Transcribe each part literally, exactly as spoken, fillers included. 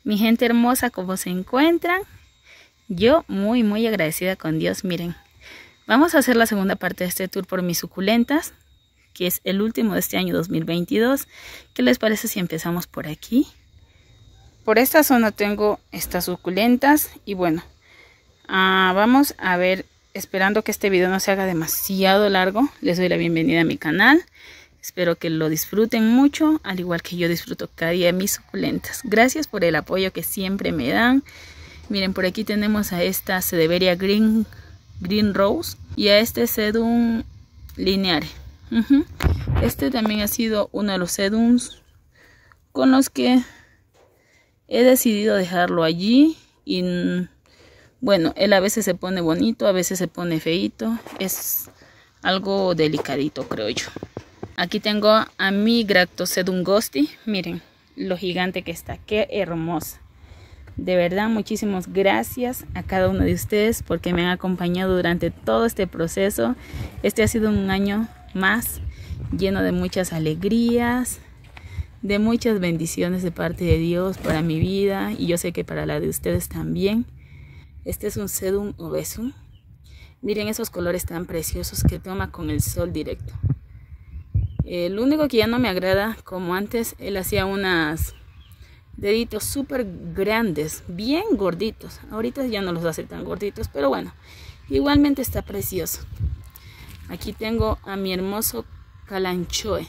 Mi gente hermosa, ¿cómo se encuentran? Yo muy muy agradecida con Dios. Miren, vamos a hacer la segunda parte de este tour por mis suculentas, que es el último de este año dos mil veintidós. ¿Qué les parece si empezamos por aquí? Por esta zona tengo estas suculentas y bueno, uh, vamos a ver, esperando que este video no se haga demasiado largo. Les doy la bienvenida a mi canal. Espero que lo disfruten mucho, al igual que yo disfruto cada día de mis suculentas. Gracias por el apoyo que siempre me dan. Miren, por aquí tenemos a esta Cedeveria Green, Green Rose y a este Sedum Lineare. Uh-huh. Este también ha sido uno de los sedums con los que he decidido dejarlo allí. Y bueno, él a veces se pone bonito, a veces se pone feito. Es algo delicadito, creo yo. Aquí tengo a mi Gractosedum Ghosty. Miren lo gigante que está, qué hermosa. De verdad, muchísimas gracias a cada uno de ustedes porque me han acompañado durante todo este proceso. Este ha sido un año más lleno de muchas alegrías, de muchas bendiciones de parte de Dios para mi vida y yo sé que para la de ustedes también. Este es un Sedum Obesum. Miren esos colores tan preciosos que toma con el sol directo. El único que ya no me agrada, como antes, él hacía unos deditos súper grandes, bien gorditos. Ahorita ya no los hace tan gorditos, pero bueno, igualmente está precioso. Aquí tengo a mi hermoso Kalanchoe.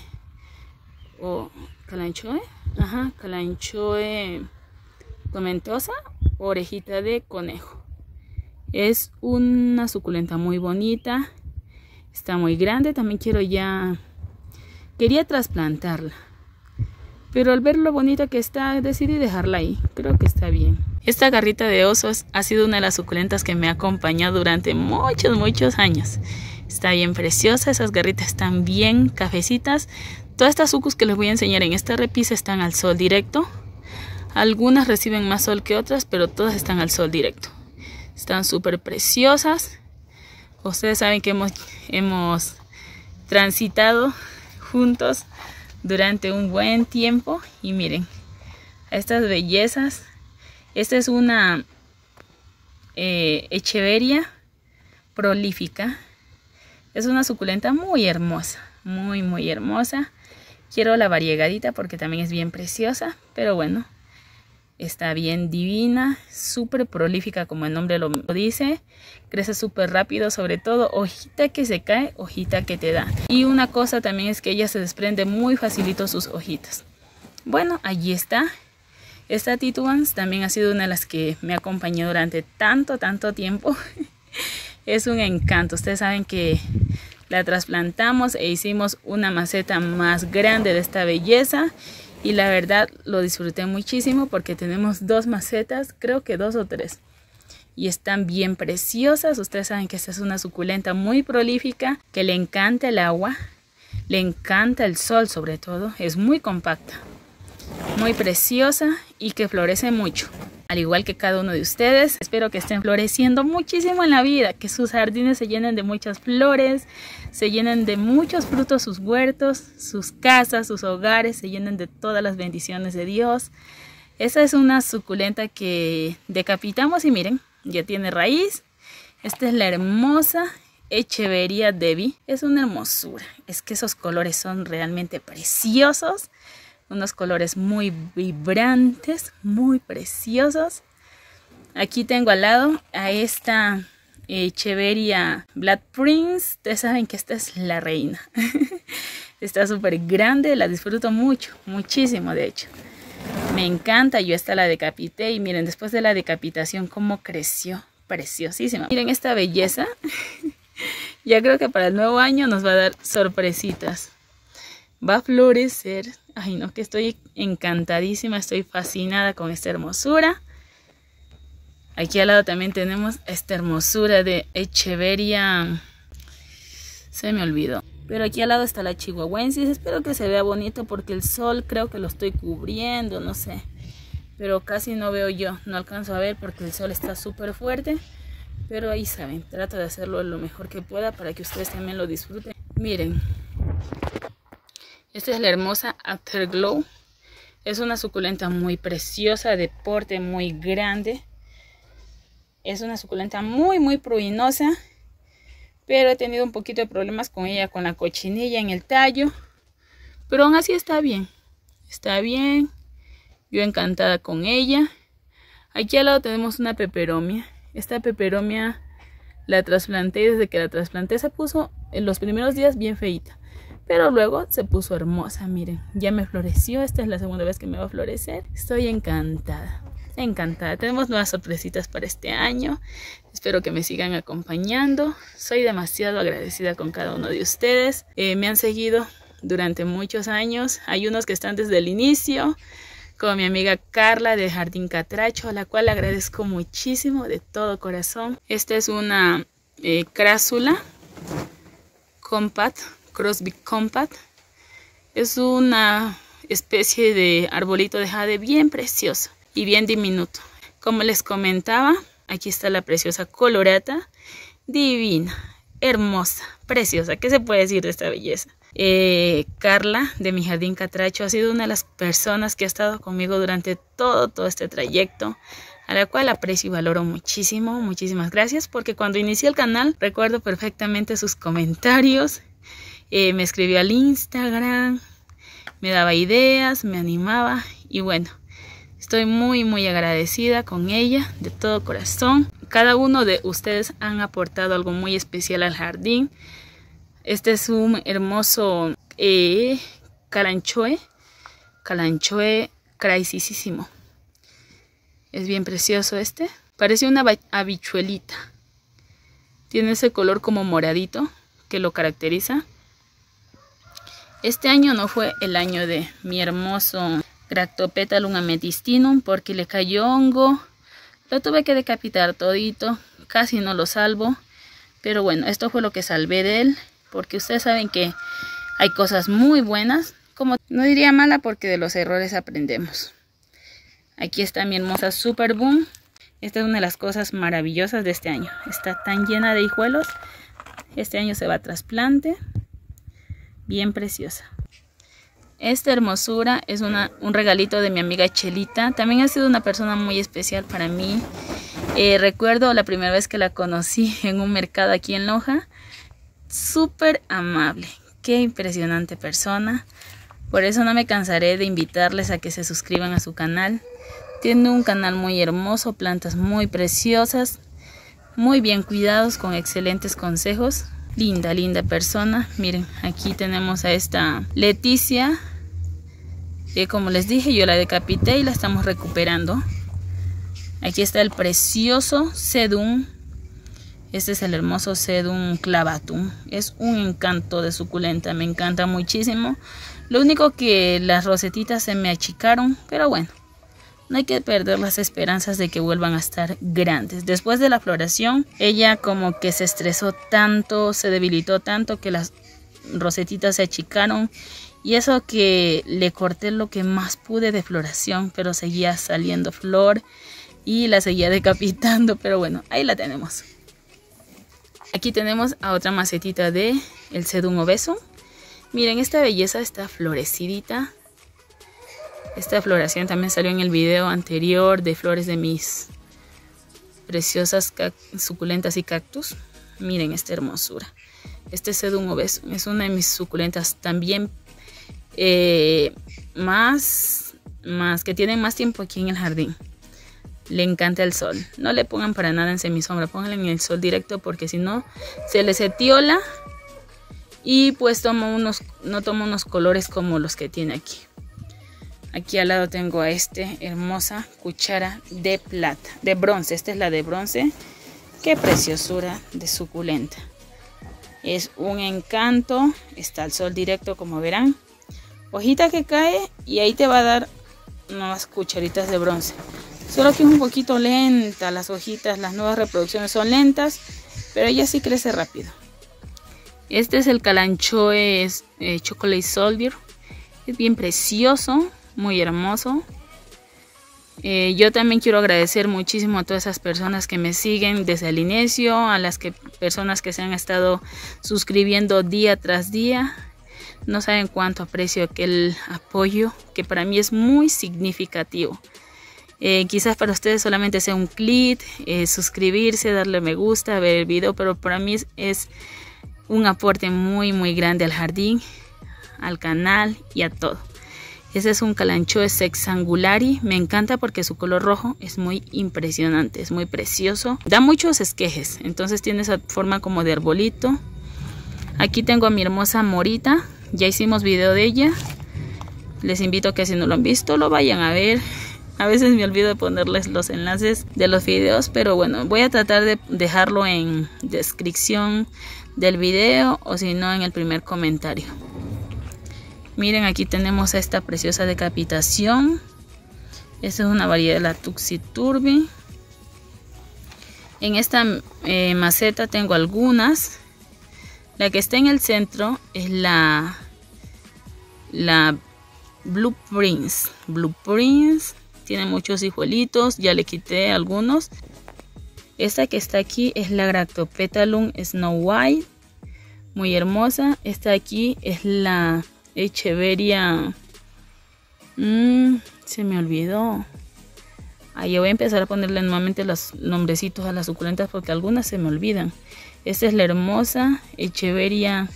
O Kalanchoe, ajá, Kalanchoe tomentosa, orejita de conejo. Es una suculenta muy bonita, está muy grande. También quiero ya... Quería trasplantarla, pero al ver lo bonita que está, decidí dejarla ahí. Creo que está bien. Esta garrita de osos ha sido una de las suculentas que me ha acompañado durante muchos, muchos años. Está bien preciosa, esas garritas están bien cafecitas. Todas estas sucus que les voy a enseñar en esta repisa están al sol directo. Algunas reciben más sol que otras, pero todas están al sol directo. Están súper preciosas. Ustedes saben que hemos, hemos transitado juntos durante un buen tiempo y miren a estas bellezas. Esta es una eh, Echeveria prolífica. Es una suculenta muy hermosa, muy muy hermosa. Quiero la variegadita porque también es bien preciosa, pero bueno, está bien divina, súper prolífica como el nombre lo dice. Crece súper rápido, sobre todo hojita que se cae, hojita que te da. Y una cosa también es que ella se desprende muy facilito sus hojitas. Bueno, allí está. Esta Titubans también ha sido una de las que me acompañó durante tanto, tanto tiempo. Es un encanto. Ustedes saben que la trasplantamos e hicimos una maceta más grande de esta belleza. Y la verdad lo disfruté muchísimo porque tenemos dos macetas, creo que dos o tres. Y están bien preciosas. Ustedes saben que esta es una suculenta muy prolífica, que le encanta el agua, le encanta el sol sobre todo. Es muy compacta, muy preciosa y que florece mucho. Al igual que cada uno de ustedes, espero que estén floreciendo muchísimo en la vida, que sus jardines se llenen de muchas flores, se llenen de muchos frutos sus huertos, sus casas, sus hogares, se llenen de todas las bendiciones de Dios. Esta es una suculenta que decapitamos y miren, ya tiene raíz. Esta es la hermosa Echeveria Debbie. Es una hermosura, es que esos colores son realmente preciosos. Unos colores muy vibrantes, muy preciosos. Aquí tengo al lado a esta Echeveria Black Prince. Ustedes saben que esta es la reina. Está súper grande, la disfruto mucho, muchísimo de hecho. Me encanta, yo esta la decapité y miren después de la decapitación cómo creció. Preciosísima. Miren esta belleza. Ya creo que para el nuevo año nos va a dar sorpresitas. Va a florecer. Ay no, que estoy encantadísima, estoy fascinada con esta hermosura. Aquí al lado también tenemos esta hermosura de Echeveria. Se me olvidó. Pero aquí al lado está la chihuahuensis. Espero que se vea bonito porque el sol creo que lo estoy cubriendo, no sé. Pero casi no veo yo, no alcanzo a ver porque el sol está súper fuerte. Pero ahí saben, trato de hacerlo lo mejor que pueda para que ustedes también lo disfruten. Miren. Esta es la hermosa Afterglow. Es una suculenta muy preciosa, de porte muy grande. Es una suculenta muy muy pruinosa, pero he tenido un poquito de problemas con ella, con la cochinilla en el tallo. Pero aún así está bien, está bien. Yo encantada con ella. Aquí al lado tenemos una peperomia. Esta peperomia la trasplanté y desde que la trasplanté se puso en los primeros días bien feita. Pero luego se puso hermosa, miren. Ya me floreció, esta es la segunda vez que me va a florecer. Estoy encantada, encantada. Tenemos nuevas sorpresitas para este año. Espero que me sigan acompañando. Soy demasiado agradecida con cada uno de ustedes. Eh, me han seguido durante muchos años. Hay unos que están desde el inicio, como mi amiga Carla de Jardín Catracho, a la cual agradezco muchísimo de todo corazón. Esta es una eh, crásula compact, Crosby compact. Es una especie de arbolito de jade bien precioso y bien diminuto. Como les comentaba, aquí está la preciosa colorata, divina, hermosa, preciosa. ¿Qué se puede decir de esta belleza? Eh, Carla de mi Jardín Catracho ha sido una de las personas que ha estado conmigo durante todo, todo este trayecto, a la cual aprecio y valoro muchísimo. Muchísimas gracias, porque cuando inicié el canal recuerdo perfectamente sus comentarios. Eh, me escribió al Instagram, me daba ideas, me animaba y bueno, estoy muy muy agradecida con ella de todo corazón. Cada uno de ustedes han aportado algo muy especial al jardín. Este es un hermoso eh, calanchoe, calanchoe craisísimo. Es bien precioso este. Parece una habichuelita. Tiene ese color como moradito que lo caracteriza. Este año no fue el año de mi hermoso Gractopetalum amethystinum porque le cayó hongo. Lo tuve que decapitar todito, casi no lo salvo. Pero bueno, esto fue lo que salvé de él, porque ustedes saben que hay cosas muy buenas, como no diría mala, porque de los errores aprendemos. Aquí está mi hermosa Super Boom. Esta es una de las cosas maravillosas de este año. Está tan llena de hijuelos. Este año se va a trasplante. Bien preciosa. Esta hermosura es una, un regalito de mi amiga Chelita. También ha sido una persona muy especial para mí. Eh, recuerdo la primera vez que la conocí en un mercado aquí en Loja. Súper amable. Qué impresionante persona. Por eso no me cansaré de invitarles a que se suscriban a su canal. Tiene un canal muy hermoso, plantas muy preciosas, muy bien cuidados, con excelentes consejos. Linda, linda persona. Miren, aquí tenemos a esta Leticia, que como les dije, yo la decapité y la estamos recuperando. Aquí está el precioso Sedum. Este es el hermoso Sedum clavatum. Es un encanto de suculenta, me encanta muchísimo. Lo único que las rosetitas se me achicaron, pero bueno, no hay que perder las esperanzas de que vuelvan a estar grandes. Después de la floración, ella como que se estresó tanto, se debilitó tanto que las rosetitas se achicaron. Y eso que le corté lo que más pude de floración, pero seguía saliendo flor y la seguía decapitando. Pero bueno, ahí la tenemos. Aquí tenemos a otra macetita de el Sedum obeso. Miren, esta belleza está florecidita. Esta floración también salió en el video anterior de flores de mis preciosas suculentas y cactus. Miren esta hermosura. Este Sedum obeso es una de mis suculentas también eh, más, más que tienen más tiempo aquí en el jardín. Le encanta el sol. No le pongan para nada en semisombra, pónganle en el sol directo porque si no se les etiola y pues toma unos, no toma unos colores como los que tiene aquí. Aquí al lado tengo a este hermosa cuchara de plata, de bronce. Esta es la de bronce. Qué preciosura de suculenta. Es un encanto. Está al sol directo, como verán. Hojita que cae y ahí te va a dar nuevas cucharitas de bronce. Solo que es un poquito lenta las hojitas. Las nuevas reproducciones son lentas, pero ella sí crece rápido. Este es el Calanchoe eh, Chocolate Soldier. Es bien precioso. Muy hermoso. Eh, yo también quiero agradecer muchísimo a todas esas personas que me siguen desde el inicio, a las que, personas que se han estado suscribiendo día tras día. No saben cuánto aprecio aquel apoyo, que para mí es muy significativo. Eh, quizás para ustedes solamente sea un clic, eh, suscribirse, darle me gusta, ver el video, pero para mí es, es un aporte muy muy grande al jardín, al canal y a todo. Ese es un Kalanchoe sexangulari. Me encanta porque su color rojo es muy impresionante, es muy precioso. Da muchos esquejes, entonces tiene esa forma como de arbolito. Aquí tengo a mi hermosa morita. Ya hicimos video de ella. Les invito a que si no lo han visto, lo vayan a ver. A veces me olvido de ponerles los enlaces de los videos, pero bueno, voy a tratar de dejarlo en descripción del video o si no en el primer comentario. Miren, aquí tenemos esta preciosa decapitación. Esta es una variedad de la Tuxiturbi. En esta eh, maceta tengo algunas. La que está en el centro es la, la Blue Prince. Blue Prince tiene muchos hijuelitos, ya le quité algunos. Esta que está aquí es la Gractopetalum Snow White, muy hermosa. Esta aquí es la Echeveria. Mm, se me olvidó. Ahí voy a empezar a ponerle nuevamente los nombrecitos a las suculentas porque algunas se me olvidan. Esta es la hermosa Echeveria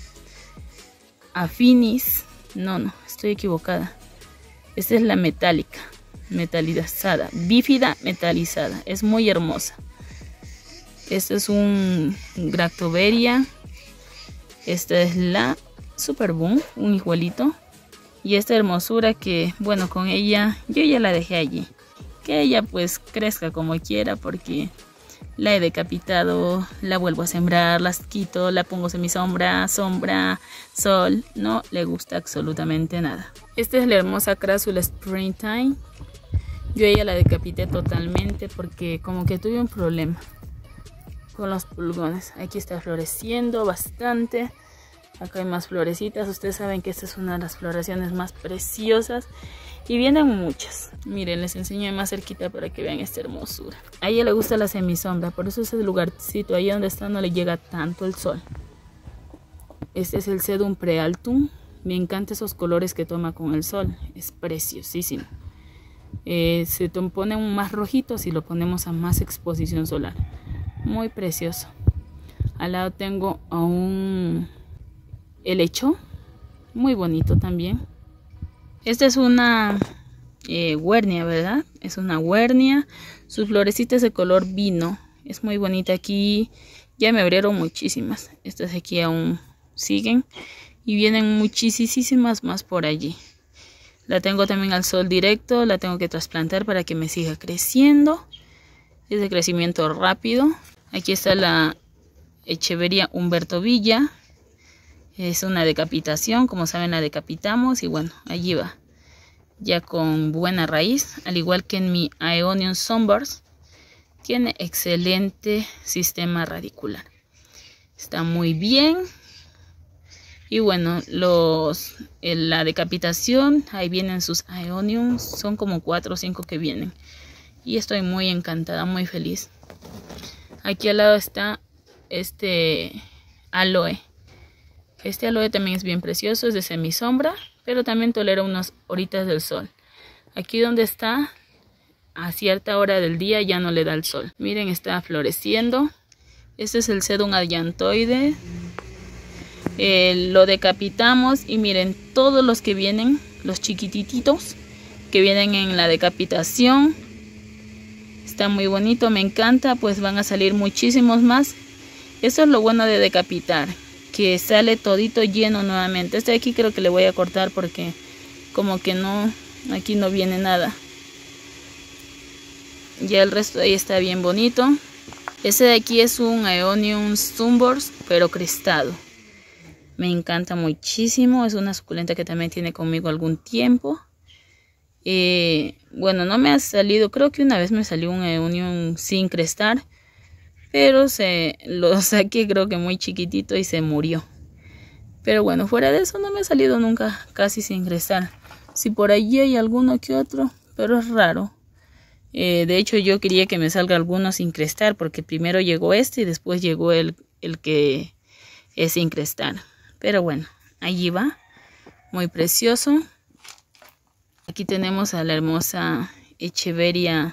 Affinis. No, no, estoy equivocada. Esta es la metálica, metalizada, bífida metalizada. Es muy hermosa. Este es un Gractoveria. Esta es la Super Boom, un hijuelito. Y esta hermosura que, bueno, con ella yo ya la dejé allí. Que ella pues crezca como quiera porque la he decapitado, la vuelvo a sembrar, las quito, la pongo semisombra, sombra, sol. No le gusta absolutamente nada. Esta es la hermosa Crassula Springtime. Yo ella la decapité totalmente porque como que tuve un problema con los pulgones. Aquí está floreciendo bastante. Acá hay más florecitas. Ustedes saben que esta es una de las floraciones más preciosas. Y vienen muchas. Miren, les enseño de más cerquita para que vean esta hermosura. A ella le gusta la semisombra. Por eso ese lugarcito ahí donde está no le llega tanto el sol. Este es el Sedum Prealtum. Me encantan esos colores que toma con el sol. Es preciosísimo. Eh, se pone un más rojito si lo ponemos a más exposición solar. Muy precioso. Al lado tengo a un helecho, muy bonito también. Esta es una eh, huernia, ¿verdad? Es una huernia. Sus florecitas de color vino. Es muy bonita. Aquí ya me abrieron muchísimas. Estas aquí aún siguen. Y vienen muchísimas más por allí. La tengo también al sol directo. La tengo que trasplantar para que me siga creciendo. Es de crecimiento rápido. Aquí está la Echeveria Humberto Villa. Es una decapitación, como saben la decapitamos y bueno, allí va. Ya con buena raíz, al igual que en mi Aeonium Sunburst. Tiene excelente sistema radicular. Está muy bien. Y bueno, los, la decapitación, ahí vienen sus Aeoniums. Son como cuatro o cinco que vienen. Y estoy muy encantada, muy feliz. Aquí al lado está este aloe. Este aloe también es bien precioso, es de semisombra, pero también tolera unas horitas del sol. Aquí donde está, a cierta hora del día ya no le da el sol. Miren, está floreciendo. Este es el Sedum adiantoide. Eh, lo decapitamos y miren, todos los que vienen, los chiquititos que vienen en la decapitación. Está muy bonito, me encanta, pues van a salir muchísimos más. Eso es lo bueno de decapitar, que sale todito lleno nuevamente. Este de aquí creo que le voy a cortar porque como que no, aquí no viene nada. Ya el resto ahí está bien bonito. Este de aquí es un Aeonium Sunburst, pero crestado. Me encanta muchísimo. Es una suculenta que también tiene conmigo algún tiempo. Eh, bueno, no me ha salido, creo que una vez me salió un Aeonium sin crestar. Pero se lo saqué creo que muy chiquitito y se murió. Pero bueno, fuera de eso no me ha salido nunca casi sin crestar. Si por allí hay alguno que otro, pero es raro. Eh, de hecho yo quería que me salga alguno sin crestar porque primero llegó este y después llegó el, el que es sin crestar. Pero bueno, allí va. muy precioso. Aquí tenemos a la hermosa Echeveria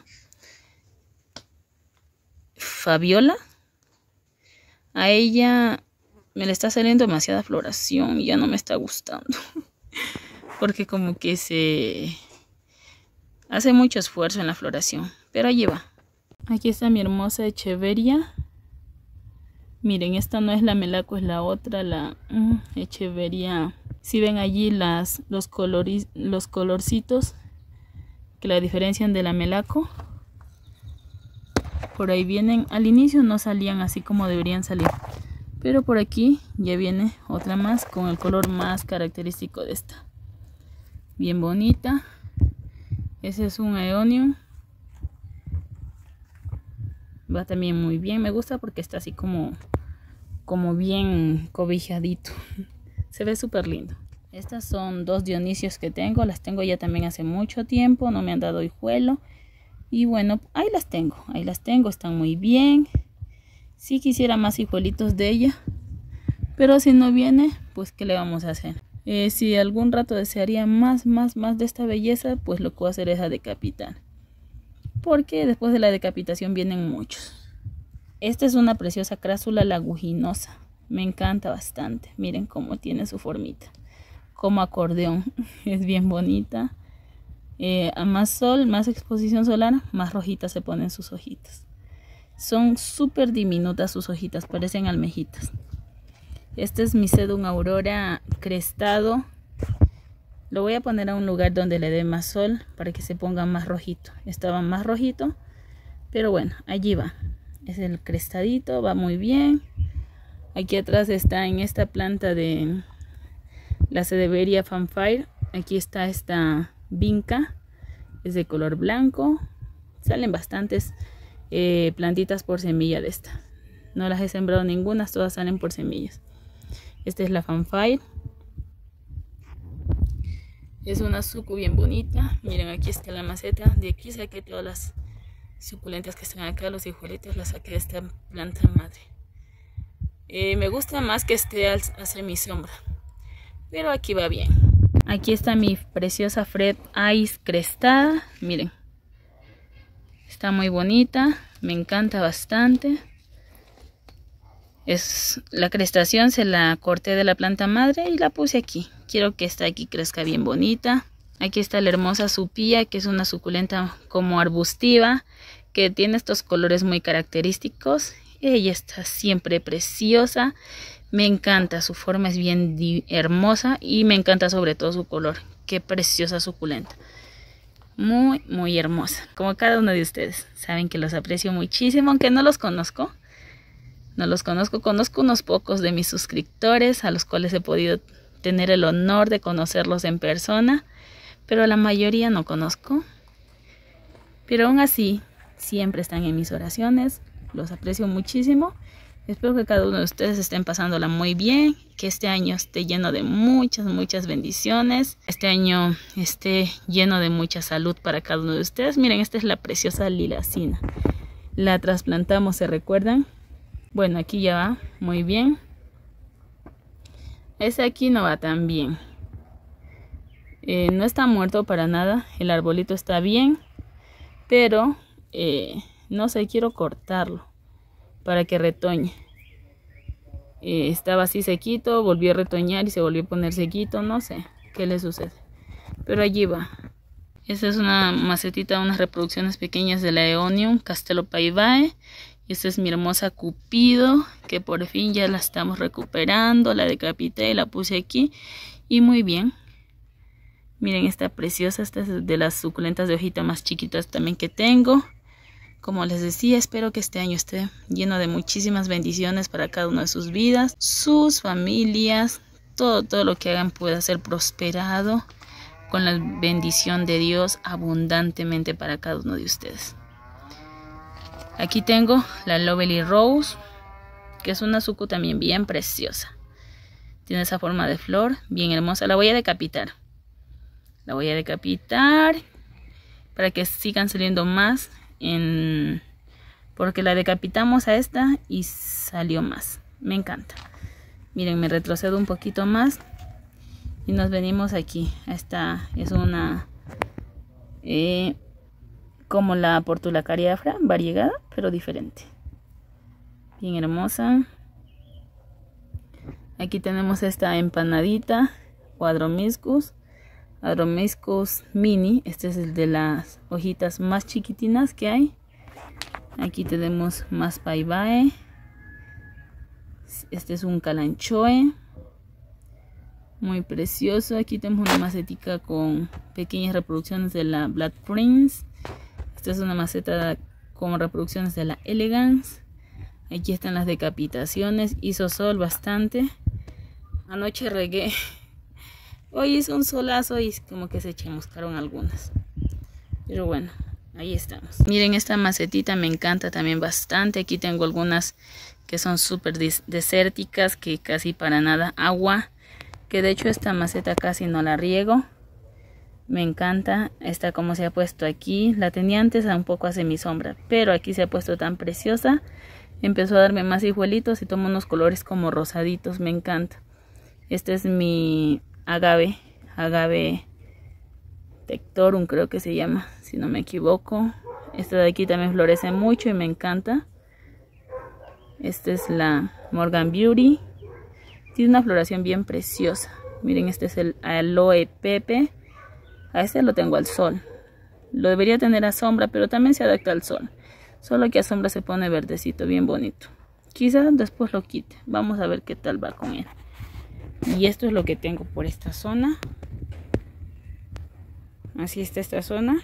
Fabiola. A ella me le está saliendo demasiada floración y ya no me está gustando. Porque como que se hace mucho esfuerzo en la floración. Pero allí va. Aquí está mi hermosa Echeveria. Miren, esta no es la melaco, es la otra, la mm, Echeveria. Si ven allí las, los, colores, los colorcitos que la diferencian de la melaco. Por ahí vienen, al inicio no salían así como deberían salir. Pero por aquí ya viene otra más con el color más característico de esta. Bien bonita. Ese es un Aeonium. Va también muy bien. Me gusta porque está así como, como bien cobijadito. Se ve súper lindo. Estas son dos Dionisios que tengo. Las tengo ya también hace mucho tiempo. No me han dado hijuelo. Y bueno, ahí las tengo. Ahí las tengo. Están muy bien. Sí quisiera más hijuelitos de ella. Pero si no viene, pues ¿qué le vamos a hacer? Eh, si algún rato desearía más, más, más de esta belleza, pues lo que voy a hacer es a decapitar. Porque después de la decapitación vienen muchos. Esta es una preciosa crásula laguginosa. Me encanta bastante. Miren cómo tiene su formita. Como acordeón. Es bien bonita. Eh, a más sol, más exposición solar, más rojitas se ponen sus hojitas. Son súper diminutas sus hojitas. Parecen almejitas. Este es mi Sedum Aurora crestado. Lo voy a poner a un lugar donde le dé más sol para que se ponga más rojito. Estaba más rojito. Pero bueno, allí va. Es el crestadito. Va muy bien. Aquí atrás está en esta planta de la Sedeveria Fanfire. Aquí está esta vinca. Es de color blanco. Salen bastantes eh, plantitas por semilla de esta. No las he sembrado ninguna. Todas salen por semillas. Esta es la Fanfire. Es una sucu bien bonita. Miren, aquí está la maceta. De aquí saqué todas las suculentas que están acá. Los hijuelitos las saqué de esta planta madre. Eh, me gusta más que esté al, hacia mi sombra, pero aquí va bien. Aquí está mi preciosa Fred Ice crestada. Miren, está muy bonita, me encanta bastante. Es la crestación, se la corté de la planta madre y la puse aquí. Quiero que esta aquí crezca bien bonita. Aquí está la hermosa Supía, que es una suculenta como arbustiva, que tiene estos colores muy característicos. Ella está siempre preciosa. Me encanta, su forma es bien hermosa y me encanta sobre todo su color. Qué preciosa suculenta. Muy, muy hermosa. Como cada uno de ustedes. Saben que los aprecio muchísimo, aunque no los conozco. No los conozco. Conozco unos pocos de mis suscriptores a los cuales he podido tener el honor de conocerlos en persona. Pero la mayoría no conozco. Pero aún así, siempre están en mis oraciones. Los aprecio muchísimo. Espero que cada uno de ustedes estén pasándola muy bien. Que este año esté lleno de muchas, muchas bendiciones. Este año esté lleno de mucha salud para cada uno de ustedes. Miren, esta es la preciosa lilacina. La trasplantamos, ¿se recuerdan? Bueno, aquí ya va muy bien. Ese aquí no va tan bien. Eh, no está muerto para nada. El arbolito está bien. Pero... Eh, no sé, quiero cortarlo para que retoñe. Eh, estaba así sequito, volvió a retoñar y se volvió a poner sequito. No sé qué le sucede. Pero allí va. Esta es una macetita, unas reproducciones pequeñas de la Aeonium Castellopaivae. Y esta es mi hermosa Cupido, que por fin ya la estamos recuperando. La decapité y la puse aquí. Y muy bien. Miren esta preciosa, esta es de las suculentas de hojita más chiquitas también que tengo. Como les decía, espero que este año esté lleno de muchísimas bendiciones para cada una de sus vidas, sus familias, todo, todo lo que hagan pueda ser prosperado con la bendición de Dios abundantemente para cada uno de ustedes. Aquí tengo la Lovely Rose, que es una sucu también bien preciosa. Tiene esa forma de flor bien hermosa. La voy a decapitar. La voy a decapitar para que sigan saliendo más. En... porque la decapitamos a esta y salió más. Me encanta. Miren, me retrocedo un poquito más Y nos venimos aquí. Esta es una eh, como la Portula cariáfera, variegada, pero diferente. Bien hermosa. Aquí tenemos esta empanadita o Adromiscus. Adromiscus mini. Este es el de las hojitas más chiquitinas que hay. Aquí tenemos más paibae. Este es un calanchoe. Muy precioso. Aquí tenemos una macetica con pequeñas reproducciones de la Black Prince. Esta es una maceta con reproducciones de la Elegance. Aquí están las decapitaciones. Hizo sol bastante. Anoche regué. Hoy hizo un solazo y como que se chamuscaron algunas. Pero bueno, ahí estamos. Miren, esta macetita me encanta también bastante. Aquí tengo algunas que son súper desérticas, que casi para nada agua. Que de hecho esta maceta casi no la riego. Me encanta. Esta como se ha puesto aquí. La tenía antes un poco a semisombra, pero aquí se ha puesto tan preciosa. Empezó a darme más hijuelitos y toma unos colores como rosaditos. Me encanta. Este es mi agave. Agave tectorum creo que se llama, si no me equivoco. Esta de aquí también florece mucho y me encanta. Esta es la Morgan Beauty. Tiene una floración bien preciosa. Miren, este es el Aloe Pepe. A este lo tengo al sol. Lo debería tener a sombra, pero también se adapta al sol. Solo que a sombra se pone verdecito, bien bonito. Quizás después lo quite. Vamos a ver qué tal va con él. Y esto es lo que tengo por esta zona. Así está esta zona.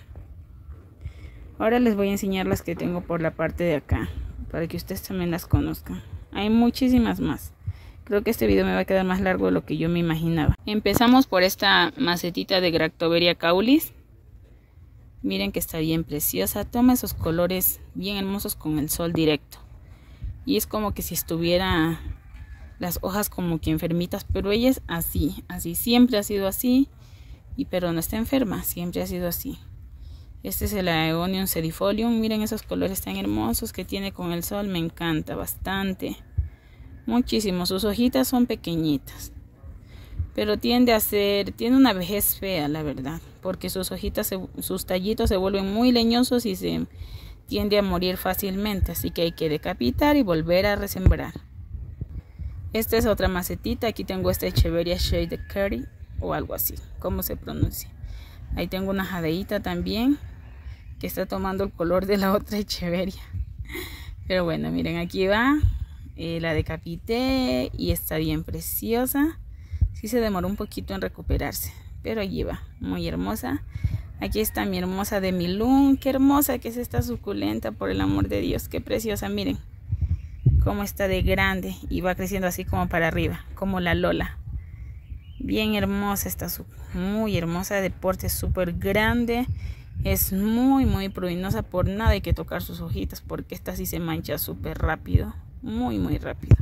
Ahora les voy a enseñar las que tengo por la parte de acá, para que ustedes también las conozcan. Hay muchísimas más. Creo que este video me va a quedar más largo de lo que yo me imaginaba. Empezamos por esta macetita de Gractoveria caulis. Miren que está bien preciosa. Toma esos colores bien hermosos con el sol directo. Y es como que si estuviera las hojas como que enfermitas, pero ella es así, así. Siempre ha sido así. Y pero no está enferma, siempre ha sido así. Este es el Aeonium sedifolium. Miren esos colores tan hermosos que tiene con el sol. Me encanta bastante. Muchísimo. Sus hojitas son pequeñitas. Pero tiende a ser, tiene una vejez fea, la verdad. Porque sus hojitas, se, sus tallitos se vuelven muy leñosos y se tiende a morir fácilmente. Así que hay que decapitar y volver a resembrar. Esta es otra macetita. Aquí tengo esta Echeveria Shade Curry o algo así, ¿cómo se pronuncia? Ahí tengo una jadeíta también que está tomando el color de la otra Echeveria. Pero bueno, miren, aquí va. Eh, la decapité y está bien preciosa. Sí se demoró un poquito en recuperarse, pero allí va, muy hermosa. Aquí está mi hermosa de Milún. Qué hermosa que es esta suculenta, por el amor de Dios, qué preciosa. Miren cómo está de grande y va creciendo así como para arriba, como la Lola. Bien hermosa, está muy hermosa, de porte súper grande. Es muy muy prurinosa, por nada hay que tocar sus hojitas porque esta sí se mancha súper rápido, muy muy rápido.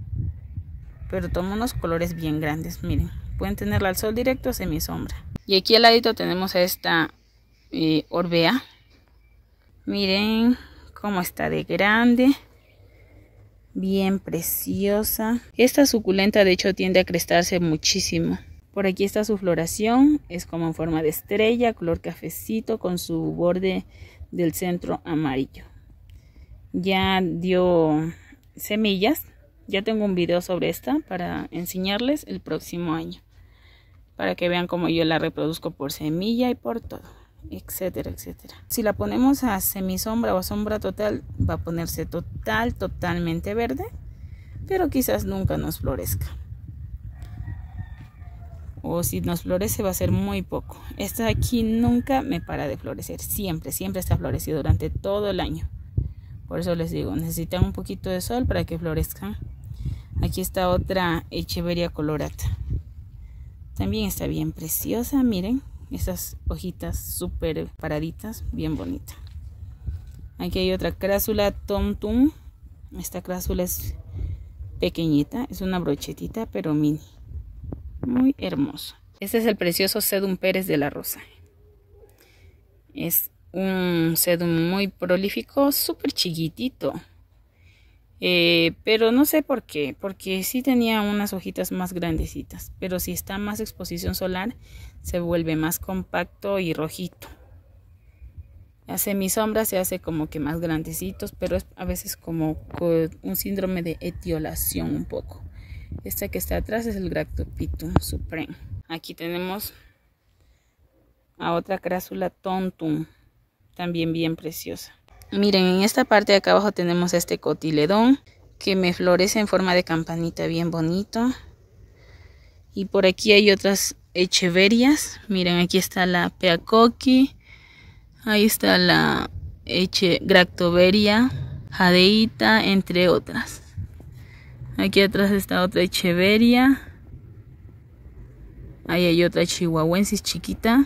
Pero toma unos colores bien grandes, miren. Pueden tenerla al sol directo o semisombra. Y aquí al ladito tenemos a esta eh, Orbea. Miren cómo está de grande. Bien preciosa. Esta suculenta de hecho tiende a crestarse muchísimo. Por aquí está su floración. Es como en forma de estrella, color cafecito con su borde del centro amarillo. Ya dio semillas. Ya tengo un video sobre esta para enseñarles el próximo año. Para que vean cómo yo la reproduzco por semilla y por todo, etcétera, etcétera. Si la ponemos a semisombra o a sombra total, va a ponerse total, totalmente verde. Pero quizás nunca nos florezca. O si nos florece va a ser muy poco. Esta de aquí nunca me para de florecer. Siempre, siempre está florecido durante todo el año. Por eso les digo, necesitan un poquito de sol para que florezcan. Aquí está otra Echeveria colorata. También está bien preciosa, miren. Estas hojitas súper paraditas, bien bonita. Aquí hay otra crásula Tom Tum. Esta crásula es pequeñita, es una brochetita, pero mini. Muy hermoso. Este es el precioso Sedum Pérez de la Rosa. Es un sedum muy prolífico, súper chiquitito. Eh, pero no sé por qué, porque sí tenía unas hojitas más grandecitas, pero si está más exposición solar se vuelve más compacto y rojito. A semisombra se hace como que más grandecitos, pero es a veces como un síndrome de etiolación un poco. Esta que está atrás es el Gractophytum supreme. Aquí tenemos a otra crásula tontum, también bien preciosa. Miren, en esta parte de acá abajo tenemos este cotiledón que me florece en forma de campanita bien bonito. Y por aquí hay otras echeverias. Miren, aquí está la peacoqui. Ahí está la eche Gractoveria, jadeíta, entre otras. Aquí atrás está otra echeveria. Ahí hay otra chihuahuensis chiquita.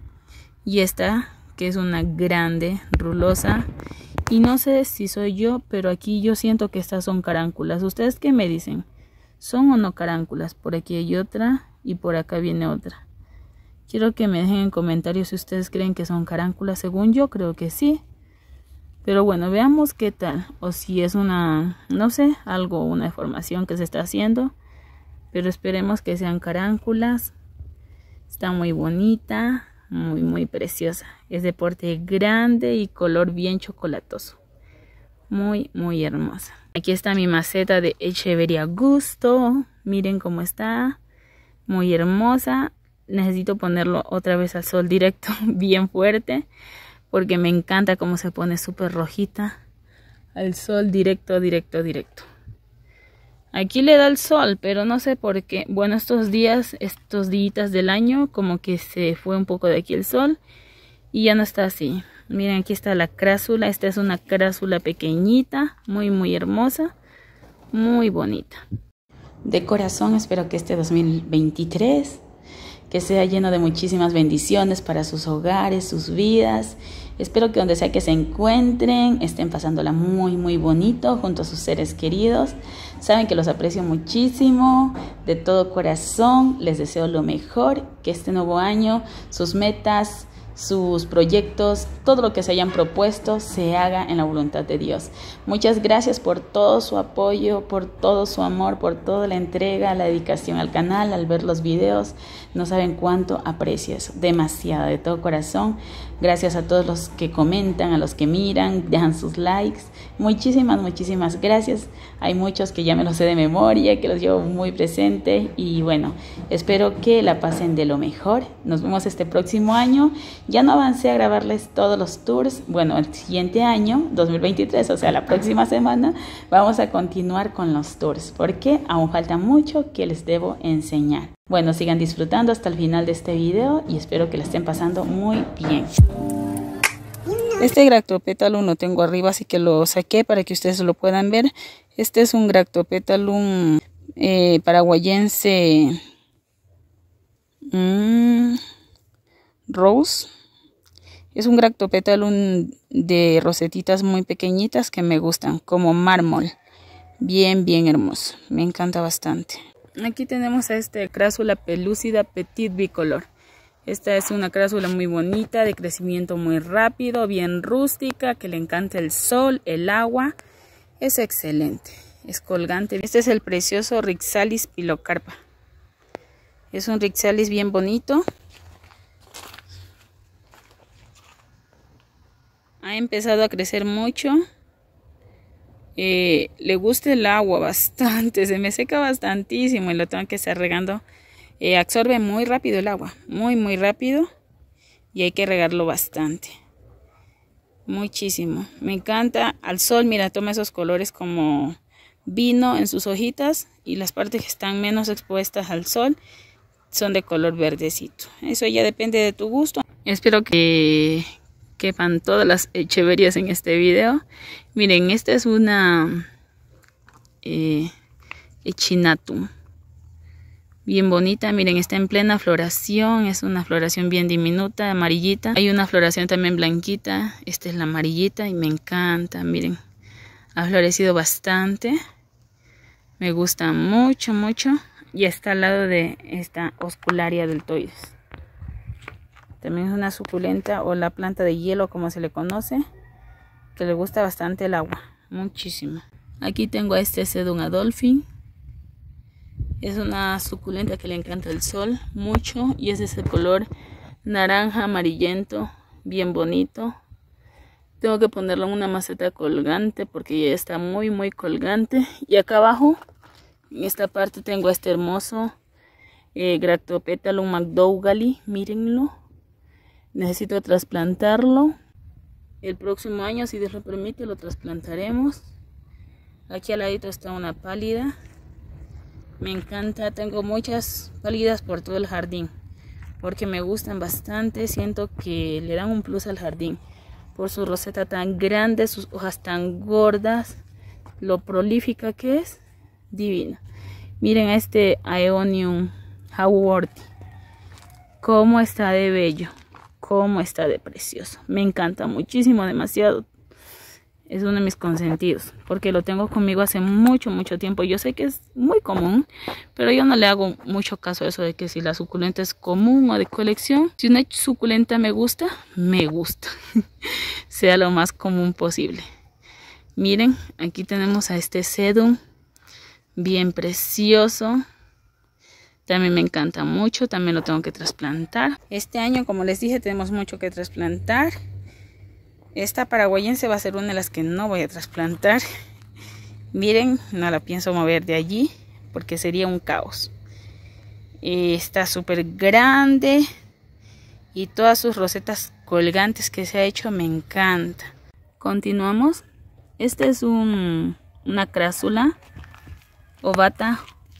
Y esta, que es una grande, rulosa. Y no sé si soy yo, pero aquí yo siento que estas son caránculas. ¿Ustedes qué me dicen? ¿Son o no caránculas? Por aquí hay otra y por acá viene otra. Quiero que me dejen en comentarios si ustedes creen que son caránculas. Según yo creo que sí. Pero bueno, veamos qué tal. O si es una, no sé, algo, una deformación que se está haciendo. Pero esperemos que sean caránculas. Está muy bonita, muy muy preciosa. Es de porte grande y color bien chocolatoso. Muy muy hermosa. Aquí está mi maceta de Echeveria Gusto. Miren cómo está. Muy hermosa. Necesito ponerlo otra vez al sol directo, bien fuerte, porque me encanta cómo se pone súper rojita al sol directo, directo, directo. Aquí le da el sol, pero no sé por qué. Bueno, estos días, estos días del año, como que se fue un poco de aquí el sol y ya no está así. Miren, aquí está la crásula. Esta es una crásula pequeñita, muy, muy hermosa, muy bonita. De corazón, espero que este dos mil veintitrés... que sea lleno de muchísimas bendiciones para sus hogares, sus vidas. Espero que donde sea que se encuentren, estén pasándola muy, muy bonito junto a sus seres queridos. Saben que los aprecio muchísimo, de todo corazón. Les deseo lo mejor, que este nuevo año, sus metas, sus proyectos, todo lo que se hayan propuesto se haga en la voluntad de Dios. Muchas gracias por todo su apoyo, por todo su amor, por toda la entrega, la dedicación al canal, al ver los videos. No saben cuánto aprecio eso, demasiado, de todo corazón. Gracias a todos los que comentan, a los que miran, dejan sus likes. Muchísimas, muchísimas gracias. Hay muchos que ya me los sé de memoria, que los llevo muy presente. Y bueno, espero que la pasen de lo mejor. Nos vemos este próximo año. Ya no avancé a grabarles todos los tours. Bueno, el siguiente año, dos mil veintitrés, o sea, la próxima semana, vamos a continuar con los tours, porque aún falta mucho que les debo enseñar. Bueno, sigan disfrutando hasta el final de este video y espero que la estén pasando muy bien. Este Gractopétalum lo tengo arriba, así que lo saqué para que ustedes lo puedan ver. Este es un Gractopétalum eh, paraguayense mmm, Rose. Es un Gractopétalum de rosetitas muy pequeñitas que me gustan, como mármol. Bien, bien hermoso. Me encanta bastante. Aquí tenemos a este crásula pelúcida petit bicolor. Esta es una crásula muy bonita, de crecimiento muy rápido, bien rústica, que le encanta el sol, el agua. Es excelente, es colgante. Este es el precioso Rhixalis pilocarpa. Es un Rhixalis bien bonito. Ha empezado a crecer mucho. Eh, le gusta el agua bastante, se me seca bastantísimo y lo tengo que estar regando. Eh, absorbe muy rápido el agua, muy muy rápido, y hay que regarlo bastante, muchísimo. Me encanta al sol. Mira, toma esos colores como vino en sus hojitas, y las partes que están menos expuestas al sol son de color verdecito. Eso ya depende de tu gusto. Espero que quepan todas las echeverias en este video. Miren, esta es una eh, echinatum bien bonita. Miren, está en plena floración. Es una floración bien diminuta, amarillita. Hay una floración también blanquita. Esta es la amarillita y me encanta. Miren, ha florecido bastante. Me gusta mucho, mucho. Y está al lado de esta Oscularia deltoides. También es una suculenta, o la planta de hielo como se le conoce, que le gusta bastante el agua, muchísimo. Aquí tengo a este Sedum Adolphi. Es una suculenta que le encanta el sol mucho y es de ese color naranja amarillento, bien bonito. Tengo que ponerlo en una maceta colgante porque ya está muy muy colgante. Y acá abajo, en esta parte, tengo este hermoso eh, Gractopetalum McDougallii. Mírenlo. Necesito trasplantarlo. El próximo año, si Dios lo permite, lo trasplantaremos. Aquí al ladito está una pálida. Me encanta. Tengo muchas pálidas por todo el jardín porque me gustan bastante. Siento que le dan un plus al jardín por su roseta tan grande, sus hojas tan gordas, lo prolífica que es, divina. Miren a este Aeonium Haworthi, cómo está de bello, cómo está de precioso. Me encanta muchísimo, demasiado. Es uno de mis consentidos, porque lo tengo conmigo hace mucho, mucho tiempo. Yo sé que es muy común, pero yo no le hago mucho caso a eso de que si la suculenta es común o de colección. Si una suculenta me gusta, me gusta. Sea lo más común posible. Miren, aquí tenemos a este Sedum, bien precioso. También me encanta mucho, también lo tengo que trasplantar. Este año, como les dije, tenemos mucho que trasplantar. Esta paraguayense va a ser una de las que no voy a trasplantar. Miren, no la pienso mover de allí porque sería un caos. Está súper grande y todas sus rosetas colgantes que se ha hecho me encanta. Continuamos. Este es un, una crásula ovata.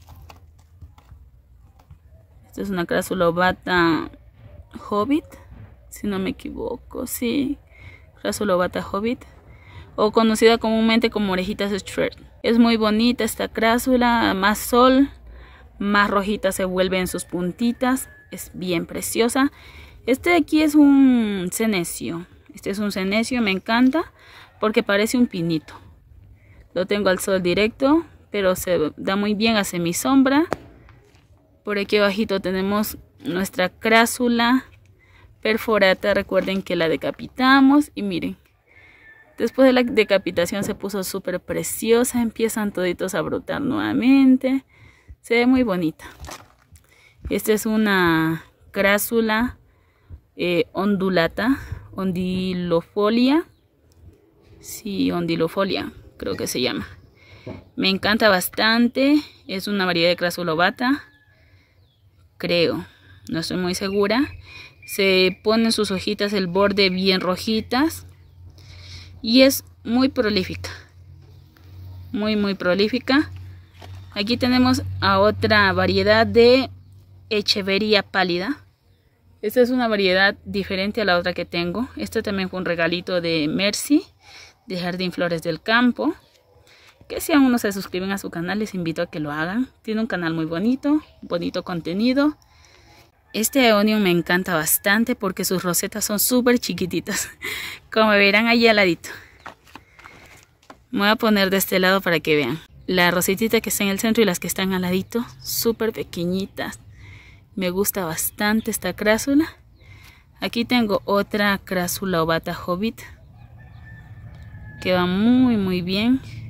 Esta es una crásula ovata hobbit, si no me equivoco, sí. Crásula ovata hobbit, o conocida comúnmente como orejitas Stewart. Es muy bonita esta crásula, más sol, más rojita se vuelve en sus puntitas, es bien preciosa. Este de aquí es un senecio, este es un senecio, me encanta porque parece un pinito. Lo tengo al sol directo, pero se da muy bien a semisombra. Por aquí abajito tenemos nuestra crásula perforata. Recuerden que la decapitamos y miren, después de la decapitación se puso súper preciosa. Empiezan toditos a brotar nuevamente, se ve muy bonita. Esta es una crásula eh, ondulata, ondilofolia, sí, ondilofolia creo que se llama. Me encanta bastante, es una variedad de crásula ovata, creo, no estoy muy segura. Se ponen sus hojitas el borde bien rojitas y es muy prolífica, muy muy prolífica. Aquí tenemos a otra variedad de Echeveria pálida. Esta es una variedad diferente a la otra que tengo. Este también fue un regalito de Mercy, de Jardín Flores del Campo. Que si aún no se suscriben a su canal, les invito a que lo hagan. Tiene un canal muy bonito, bonito contenido. Este Aeonium me encanta bastante porque sus rosetas son súper chiquititas, como verán allí al ladito. Me voy a poner de este lado para que vean. La rosetita que está en el centro y las que están al ladito, súper pequeñitas. Me gusta bastante esta crásula. Aquí tengo otra crásula ovata hobbit, que va muy muy bien.